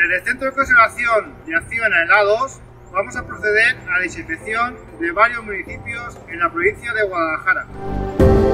Desde el Centro de Conservación de Acciona en A2 vamos a proceder a la desinfección de varios municipios en la provincia de Guadalajara.